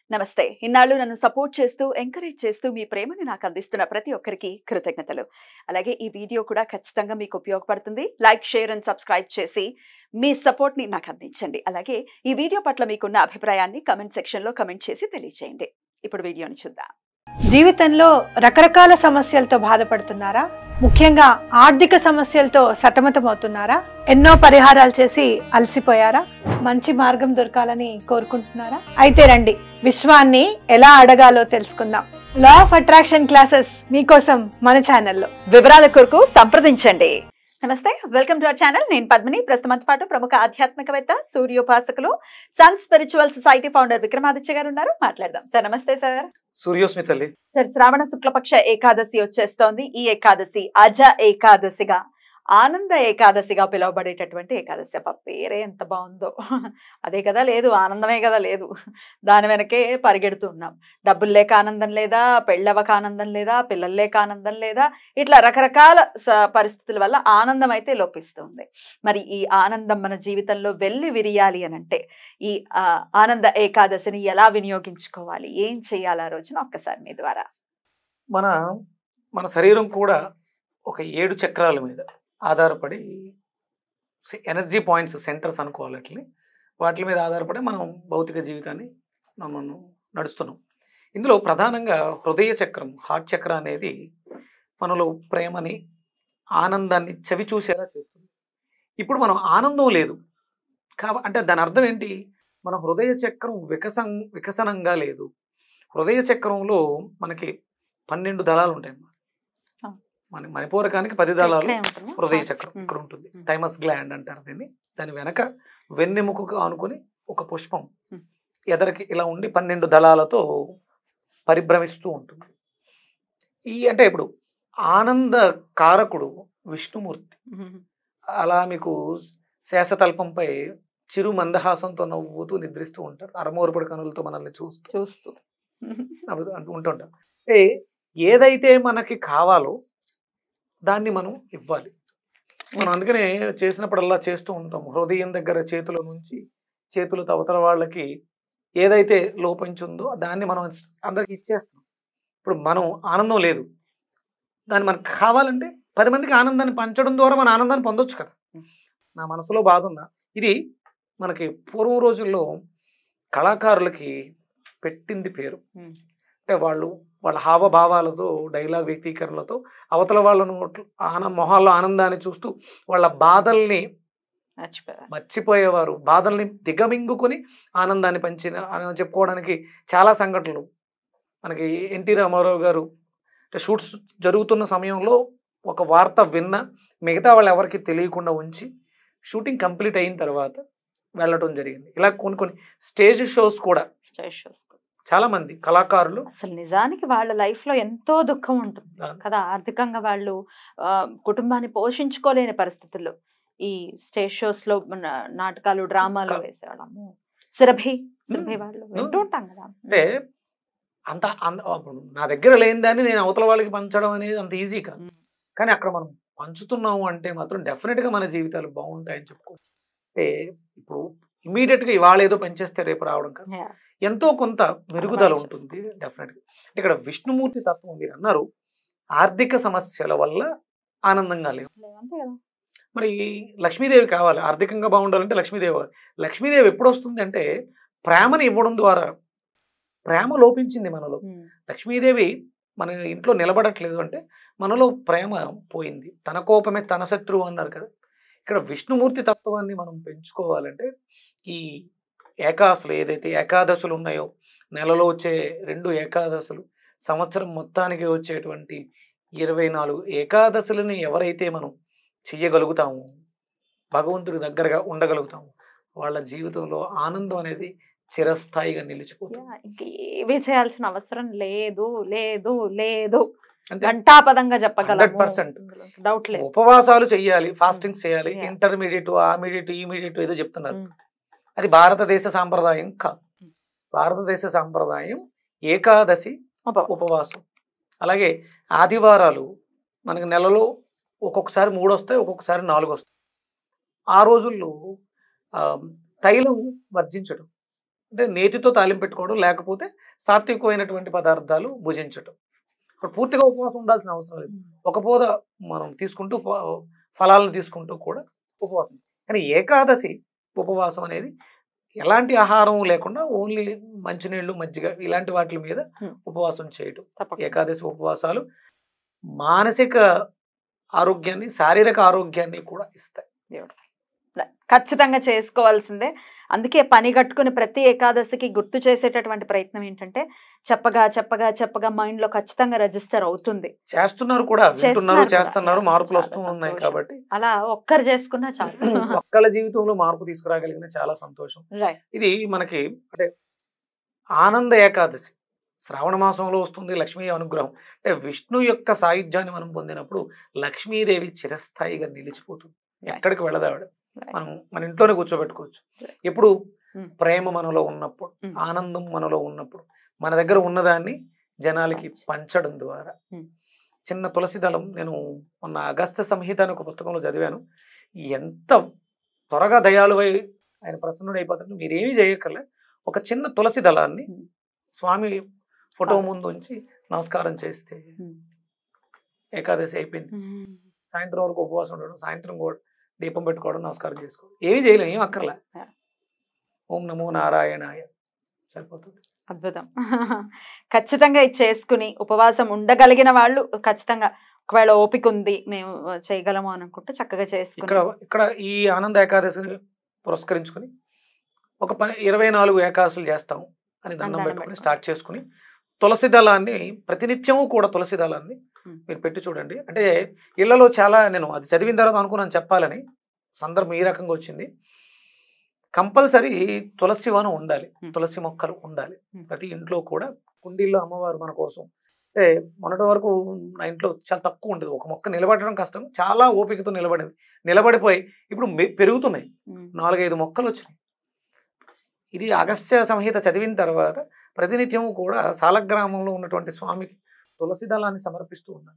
నమస్తే. ఇన్నాళ్ళు నన్ను సపోర్ట్ చేస్తూ, ఎంకరేజ్ చేస్తూ మీ ప్రేమని నాకు అందిస్తున్న ప్రతి ఒక్కరికి కృతజ్ఞతలు. అలాగే ఈ వీడియో కూడా ఖచ్చితంగా మీకు ఉపయోగపడుతుంది. లైక్, షేర్ అండ్ సబ్స్క్రైబ్ చేసి మీ సపోర్ట్‌ని నాకు అందించండి. అలాగే ఈ వీడియో పట్ల మీకున్న అభిప్రాయాన్ని కామెంట్ సెక్షన్‌లో కామెంట్ చేసి తెలియజేయండి. ఇప్పుడు వీడియోని చూద్దాం. జీవితంలో రకరకాల సమస్యలతో బాధపడుతున్నారా? ముఖ్యంగా ఆర్థిక సమస్యలతో సతమతమవుతున్నారా? ఎన్నో పరిహారాలు చేసి అలసిపోయారా? మంచి మార్గం దొరకాలని కోరుకుంటున్నారా? అయితే రండి, విశ్వాన్ని ఎలా అడగాలో తెలుసుకుందాం. లా ఆఫ్ అట్రాక్షన్ క్లాసెస్ మీకోసం మన ఛానల్లో. వివరాల కొరకు సంప్రదించండి. నమస్తే, వెల్కమ్ టు అవర్ ఛానల్. నేను పద్మిని. ప్రస్తుతంతో పాటు ప్రముఖ ఆధ్యాత్మికవేత్త, సూర్యోపాసకులు, sun spiritual society founder Vikramaditya garu ఉన్నారు. మాట్లాడదాం. సార్ నమస్తే. సార్ సూర్యోస్మి తల్లి. సార్, శ్రావణ శుక్లపక్ష ఏకాదశి వచ్చేస్తోంది. ఈ ఏకాదశి అజ ఏకాదశిగా, ఆనంద ఏకాదశిగా పిలువబడేటటువంటి ఏకాదశి. అబ్బా, పేరే ఎంత బాగుందో. అదే కదా లేదు, ఆనందమే కదా లేదు. దాని వెనకే పరిగెడుతూ ఉన్నాం. డబ్బులు లేక ఆనందం లేదా, పెళ్ళవక ఆనందం లేదా, పిల్లలు లేక ఆనందం లేదా, ఇట్లా రకరకాల పరిస్థితుల వల్ల ఆనందం అయితే లోపిస్తుంది. మరి ఈ ఆనందం మన జీవితంలో వెళ్ళి విరియాలి అని అంటే ఈ ఆనంద ఏకాదశిని ఎలా వినియోగించుకోవాలి, ఏం చేయాలి ఆ రోజున ఒక్కసారి మీ ద్వారా. మన శరీరం కూడా ఒక 7 చక్రాల మీద ఆధారపడి, ఎనర్జీ పాయింట్స్, సెంటర్స్ అనుకోవాలి, వాటి మీద ఆధారపడి మనం భౌతిక జీవితాన్ని మనం నడుస్తున్నాం. ఇందులో ప్రధానంగా హృదయ చక్రం, హార్ట్ చక్ర అనేది మనలో ప్రేమని, ఆనందాన్ని చవి చూసేలా చేస్తుంది. ఇప్పుడు మనం ఆనందం లేదు అంటే దాని అర్థం ఏంటి? మన హృదయ చక్రం వికసనంగా లేదు. హృదయ చక్రంలో మనకి 12 దళాలు ఉంటాయి. మన మణిపూరకానికి 10 దళాలు హృదయ చక్రం ఇక్కడ ఉంటుంది. థైమస్ గ్లాండ్ అంటారు దీన్ని. దాని వెనక వెన్నెముకగా ఆనుకొని ఒక పుష్పం ఎదరికి ఇలా ఉండి 12 దళాలతో పరిభ్రమిస్తూ ఉంటుంది. అంటే ఇప్పుడు ఆనంద కారకుడు విష్ణుమూర్తి. అలా మీకు శేషతల్పంపై చిరు మందహాసంతో నవ్వుతూ నిద్రిస్తూ ఉంటారు. అరమోరుపడి కనులతో మనల్ని చూస్తూ ఉంటుంటారు. అంటే ఏదైతే మనకి కావాలో దాన్ని మనం ఇవ్వాలి. మనం అందుకనే చేసినప్పుడల్లా చేస్తూ ఉంటాం. హృదయం దగ్గర చేతుల నుంచి చేతులు అవతల వాళ్ళకి ఏదైతే లోపించిందో దాన్ని మనం అందరికి ఇచ్చేస్తాం. ఇప్పుడు మనం ఆనందం లేదు, దాన్ని మనకు కావాలంటే 10 మందికి ఆనందాన్ని పంచడం ద్వారా మన ఆనందాన్ని పొందొచ్చు కదా. నా మనసులో బాధ ఉన్నా, ఇది మనకి పూర్వం రోజుల్లో కళాకారులకి పెట్టింది పేరు. అంటే వాళ్ళ హావభావాలతో, డైలాగ్ వ్యక్తీకరణలతో అవతల వాళ్ళను మొహాల్లో ఆనందాన్ని చూస్తూ వాళ్ళ బాధల్ని మర్చిపోయేవారు. బాధల్ని దిగమింగుకొని ఆనందాన్ని చెప్పుకోవడానికి చాలా సంఘటనలు మనకి. ఎన్టీ రామారావు గారు షూట్స్ జరుగుతున్న సమయంలో ఒక వార్త విన్న మిగతా వాళ్ళు ఎవరికి తెలియకుండా ఉంచి షూటింగ్ కంప్లీట్ అయిన తర్వాత వెళ్ళటం జరిగింది. ఇలా కొన్ని స్టేజ్ షోస్ కూడా చాలా మంది కళాకారులు అసలు నిజానికి వాళ్ళ లైఫ్ లో ఎంతో దుఃఖం ఉంటుంది కదా. ఆర్థికంగా వాళ్ళు కుటుంబాన్ని పోషించుకోలేని పరిస్థితుల్లో ఈ స్టేజ్ షోస్ లో నాటకాలు, డ్రామాలు వేసేవాళ్ళము. సురభి వాళ్ళు వింటూ ఉంటాం కదా. అంటే అంత నా దగ్గర లేనిదాన్ని నేను అవతల వాళ్ళకి పంచడం అనేది అంత ఈజీ కాదు. కానీ అక్కడ మనం పంచుతున్నాము అంటే మాత్రం డెఫినెట్గా మన జీవితాలు బాగుంటాయని చెప్పుకో. అంటే ఇప్పుడు ఇమీడియట్గా ఇవాళ ఏదో పనిచేస్తే రేపు రావడం కాదు, ఎంతో కొంత మెరుగుదల ఉంటుంది డెఫినెట్గా. ఇక్కడ విష్ణుమూర్తి తత్వం మీరు అన్నారు, ఆర్థిక సమస్యల వల్ల ఆనందంగా లేవు. మరి లక్ష్మీదేవి కావాలి, ఆర్థికంగా బాగుండాలంటే లక్ష్మీదేవి కావాలి. లక్ష్మీదేవి ఎప్పుడు వస్తుంది అంటే ప్రేమను ఇవ్వడం ద్వారా. ప్రేమ లోపించింది మనలో. లక్ష్మీదేవి మన ఇంట్లో నిలబడట్లేదు అంటే మనలో ప్రేమ పోయింది. తన కోపమే తన శత్రువు అన్నారు కదా. ఇక్కడ విష్ణుమూర్తి తత్వాన్ని మనం పెంచుకోవాలంటే ఈ ఏకాదశులు, ఏదైతే ఏకాదశులు ఉన్నాయో, నెలలో వచ్చే 2 ఏకాదశులు, సంవత్సరం మొత్తానికి వచ్చేటువంటి 24 ఏకాదశులని ఎవరైతే మనం చెయ్యగలుగుతాము, భగవంతుడి దగ్గరగా ఉండగలుగుతాము, వాళ్ళ జీవితంలో ఆనందం అనేది చిరస్థాయిగా నిలిచిపోతుంది. ఇంకేమీ చేయాల్సిన అవసరం లేదు లేదు లేదు, ఘంటాపదంగా చెప్పగలం. 100% డౌట్ లేదు. ఉపవాసాలు చెయ్యాలి, ఫాస్టింగ్స్ చేయాలి, ఇంటర్మీడియట్, ఇమీడియట్ ఏదో చెప్తున్నారు. అది భారతదేశ సాంప్రదాయం కాదు. భారతదేశ సాంప్రదాయం ఏకాదశి ఉపవాసం. అలాగే ఆదివారాలు మనకి నెలలో ఒక్కొక్కసారి 3 వస్తాయి, ఒక్కొక్కసారి 4 వస్తాయి. ఆ రోజుల్లో తైలం వర్జించడం, అంటే నేతితో తాలింపు పెట్టుకోవడం, లేకపోతే సాత్వికమైనటువంటి పదార్థాలు భుజించటం. ఇప్పుడు పూర్తిగా ఉపవాసం ఉండాల్సిన అవసరం లేదు. ఒక పూట మనం తీసుకుంటూ ఫలాలను తీసుకుంటూ కూడా ఉపవాసం. కానీ ఏకాదశి ఉపవాసం అనేది ఎలాంటి ఆహారం లేకుండా ఓన్లీ మంచినీళ్ళు, మజ్జిగ ఇలాంటి వాటి మీద ఉపవాసం చేయటం. ఏకాదశి ఉపవాసాలు మానసిక ఆరోగ్యాన్ని, శారీరక ఆరోగ్యాన్ని కూడా ఇస్తాయి. ఖచ్చితంగా చేసుకోవాల్సిందే. అందుకే పని కట్టుకుని ప్రతి ఏకాదశికి గుర్తు చేసేటటువంటి ప్రయత్నం ఏంటంటే చెప్పగా చెప్పగా చెప్పగా మైండ్ లో ఖచ్చితంగా రిజిస్టర్ అవుతుంది. చేస్తున్నారు కూడా, వింటున్నారు, చేస్తున్నారు, మార్పులు వస్తూ ఉన్నాయి. కాబట్టి అలా ఒక్కరు చేసుకున్నా చాలు. ఒక్కళ్ళ జీవితంలో మార్పు తీసుకురాగలిగిన చాలా సంతోషం. ఇది మనకి అంటే ఆనంద ఏకాదశి శ్రావణ మాసంలో వస్తుంది. లక్ష్మీ అనుగ్రహం అంటే విష్ణు యొక్క సాయుధ్యాన్ని మనం పొందినప్పుడు లక్ష్మీదేవి చిరస్థాయిగా నిలిచిపోతుంది. ఎక్కడికి వెళ్ళదావిడ. మనం మన ఇంట్లోనే కూర్చోబెట్టుకోవచ్చు. ఎప్పుడు ప్రేమ మనలో ఉన్నప్పుడు, ఆనందం మనలో ఉన్నప్పుడు, మన దగ్గర ఉన్నదాన్ని జనాలకి పంచడం ద్వారా. చిన్న తులసి దళం, నేను మొన్న అగస్త్య సంహిత అని ఒక పుస్తకంలో చదివాను. ఎంత త్వరగా దయాళువై ఆయన ప్రసన్నుడు అయిపోతాడు. మీరేమీ చేయక్కర్లే, ఒక చిన్న తులసి దళాన్ని స్వామి ఫోటో ముందు ఉంచి నమస్కారం చేస్తే ఏకాదశి అయిపోయింది. సాయంత్రం వరకు ఉపవాసం ఉండడం, సాయంత్రం కూడా దీపం పెట్టుకోవడం, నమస్కారం చేసుకోవడం, ఏమి చేయలేం, ఏం అక్కర్లే. ఓం నమో నారాయణాయ సరిపోతుంది. అద్భుతం. ఖచ్చితంగా ఇది చేసుకుని ఉపవాసం ఉండగలిగిన వాళ్ళు ఖచ్చితంగా, ఒకవేళ ఓపిక ఉంది మేము చేయగలము అని అనుకుంటే చక్కగా చేసుకుని ఇక్కడ ఈ ఆనంద ఏకాదశిని పురస్కరించుకుని ఒక 24 ఏకాదశులు చేస్తాం అని దండం పెట్టుకుని స్టార్ట్ చేసుకుని తులసి దళాన్ని ప్రతినిత్యము కూడా తులసి దళాన్ని మీరు పెట్టి చూడండి. అంటే ఇళ్లలో చాలా, నేను అది చదివిన తర్వాత అనుకున్నాను చెప్పాలని, సందర్భం ఈ రకంగా వచ్చింది. కంపల్సరీ తులసి వనం ఉండాలి, తులసి మొక్కలు ఉండాలి ప్రతి ఇంట్లో కూడా. కుండీల్లో అమ్మవారు మన కోసం, అంటే మొన్నటి వరకు నా ఇంట్లో చాలా తక్కువ ఉండేది, ఒక మొక్క నిలబడడం కష్టం, చాలా ఓపికతో నిలబడిపోయి ఇప్పుడు పెరుగుతున్నాయి, 4-5 మొక్కలు వచ్చినాయి. ఇది అగస్త్య సంహిత చదివిన తర్వాత ప్రతినిత్యము కూడా సాలగ్రామంలో ఉన్నటువంటి స్వామికి తులసి దళాన్ని సమర్పిస్తూ ఉన్నాను.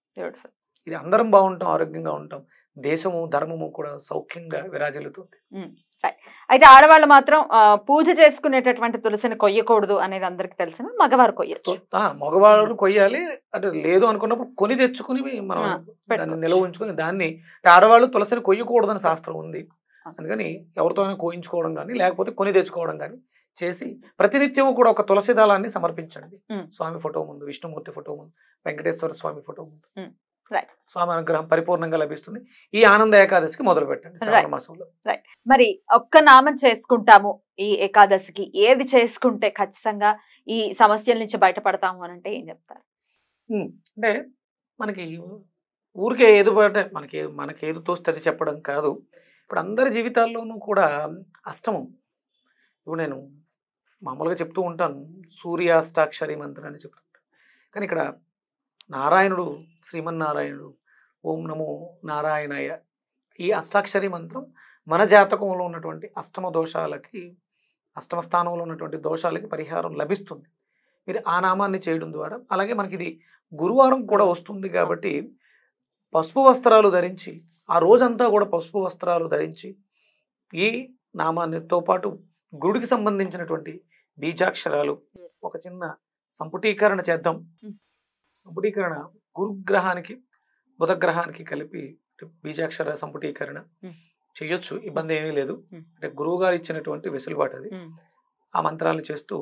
ఇది అందరం బాగుంటాం, ఆరోగ్యంగా ఉంటాం, దేశము ధర్మము కూడా సౌఖ్యంగా విరాజిల్లుతుంది. అయితే ఆడవాళ్ళు మాత్రం పూజ చేసుకునేటటువంటి తులసిని కొయ్యకూడదు అనేది అందరికి తెలిసిన, మగవారు కొయ్యొచ్చు. మగవారు కొయ్యాలి, అంటే లేదు అనుకున్నప్పుడు కొని తెచ్చుకుని మనం దాన్ని నిల్వ ఉంచుకుని, దాన్ని ఆడవాళ్ళు తులసిని కొయ్యకూడదని శాస్త్రం ఉంది. అందుకని ఎవరితో అయినా కోయించుకోవడం కానీ లేకపోతే కొని తెచ్చుకోవడం కానీ చేసి ప్రతినిత్యము కూడా ఒక తులసి దళాన్ని సమర్పించండి స్వామి ఫోటో ముందు, విష్ణుమూర్తి ఫోటో ముందు, వెంకటేశ్వర స్వామి ఫోటో ముందు. స్వామి అనుగ్రహం పరిపూర్ణంగా లభిస్తుంది. ఈ ఆనంద ఏకాదశికి మొదలు పెట్టండి శ్రావణ మాసంలో. మరి ఒక్క నామం చేసుకుంటాము ఈ ఏకాదశికి, ఏది చేసుకుంటే ఖచ్చితంగా ఈ సమస్యల నుంచి బయటపడతాము అని అంటే ఏం చెప్తారు? అంటే మనకి ఊరికే ఏది పడితే మనకేది తోస్తే అది చెప్పడం కాదు. ఇప్పుడు అందరి జీవితాల్లోనూ కూడా అష్టమం. ఇప్పుడు నేను మామూలుగా చెప్తూ ఉంటాను సూర్యాష్టాక్షరి మంత్రాన్ని చెప్తుంటాను, కానీ ఇక్కడ నారాయణుడు, శ్రీమన్నారాయణుడు, ఓం నమో నారాయణాయ, ఈ అష్టాక్షరి మంత్రం మన జాతకంలో ఉన్నటువంటి అష్టమ దోషాలకి, అష్టమ స్థానంలో ఉన్నటువంటి దోషాలకి పరిహారం లభిస్తుంది మీరు ఆ నామాన్ని చేయడం ద్వారా. అలాగే మనకి ఇది గురువారం కూడా వస్తుంది కాబట్టి పసుపు వస్త్రాలు ధరించి, ఆ రోజంతా కూడా పసుపు వస్త్రాలు ధరించి ఈ నామాన్నితో పాటు గురుడికి సంబంధించినటువంటి బీజాక్షరాలు ఒక చిన్న సంపుటీకరణ చేద్దాం. సంపుటీకరణ గురుగ్రహానికి బుధగ్రహానికి కలిపి బీజాక్షర సంపుటీకరణ చేయొచ్చు, ఇబ్బంది ఏమీ లేదు. అంటే గురువు గారు ఇచ్చినటువంటి వెసులుబాటు అది. ఆ మంత్రాలను చేస్తూ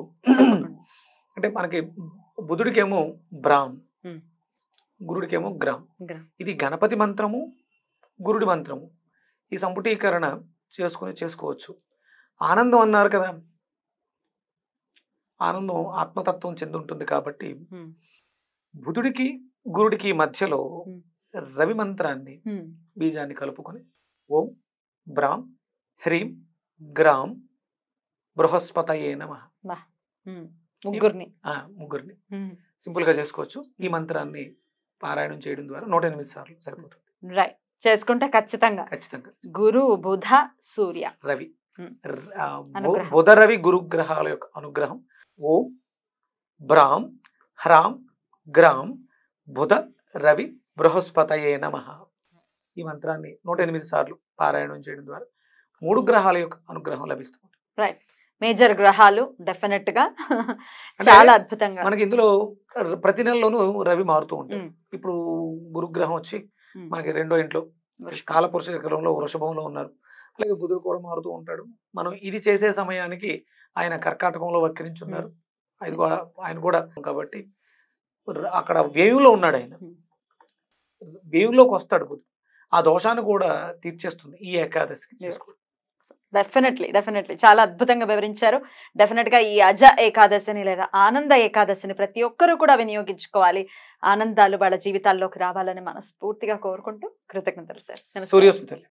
అంటే మనకి బుధుడికేమో బ్రాహ్మ్, గురుడికేమో గ్రామ్. ఇది గణపతి మంత్రము, గురుడి మంత్రము. ఈ సంపుటీకరణ చేసుకోవచ్చు. ఆనందం అన్నారు కదా, ఆనందం ఆత్మతత్వం చెంది ఉంటుంది కాబట్టి బుధుడికి గురుడికి మధ్యలో రవి మంత్రాన్ని, బీజాన్ని కలుపుకొని ఓం బ్రామ్ హ్రీం గ్రామ్ బృహస్పతయే నమః, ముగ్గురిని సింపుల్ గా చేసుకోవచ్చు. ఈ మంత్రాన్ని పారాయణం చేయడం ద్వారా 108 సార్లు సరిపోతుంది. రైట్, చేసుకుంటే ఖచ్చితంగా గురు బుధ సూర్య రవి, బుధ రవి గురుగ్రహాల యొక్క అనుగ్రహం. ఓం బ్రామ్ హ్రాం గ్రామ్ బుధ రవి బృహస్పతయే నమః, ఈ మంత్రాన్ని 108 సార్లు పారాయణం చేయడం ద్వారా 3 గ్రహాల యొక్క అనుగ్రహం లభిస్తుంది. రైట్, మేజర్ గ్రహాలు డెఫినెట్ గా చాలా అద్భుతంగా. మనకి ఇందులో ప్రతి నెలలోనూ రవి మారుతూ ఉంటాడు. ఉమ్, ఇప్పుడు గురుగ్రహం వచ్చి ఉమ్. మనకి 2వ ఇంట్లో కాలపురుష చక్రంలో వృషభంలో ఉన్నారు. అలాగే బుధుడు కూడా మారుతూ ఉంటాడు. మనం ఇది చేసే సమయానికి ఆయన కర్కాటకంలో వక్రించున్నారు. ఆయన కూడా కాబట్టి అక్కడ వ్యయంలో ఉన్నాడు. ఆయన వ్యయంలోకి వస్తాడు బుధుడు. ఆ దోషాన్ని కూడా తీర్చేస్తుంది ఈ ఏకాదశికి చేసుకోవడం. డెఫినెట్లీ చాలా అద్భుతంగా వివరించారు. డెఫినెట్ గా ఈ అజ ఏకాదశిని లేదా ఆనంద ఏకాదశిని ప్రతి ఒక్కరూ కూడా వినియోగించుకోవాలి. ఆనందాలు వాళ్ళ జీవితాల్లోకి రావాలని మనస్ఫూర్తిగా కోరుకుంటూ కృతజ్ఞతలు సార్. సూర్యోస్మితల్లి.